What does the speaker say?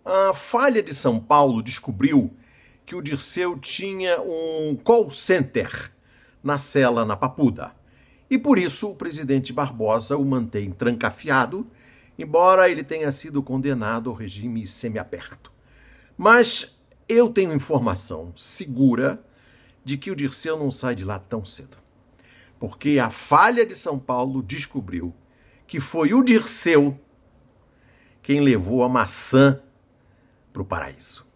A Folha de São Paulo descobriu que o Dirceu tinha um call center na cela na Papuda. E por isso o presidente Barbosa o mantém trancafiado, embora ele tenha sido condenado ao regime semiaberto. Mas eu tenho informação segura de que o Dirceu não sai de lá tão cedo. Porque a Folha de São Paulo descobriu que foi o Dirceu quem levou a maçã para o paraíso.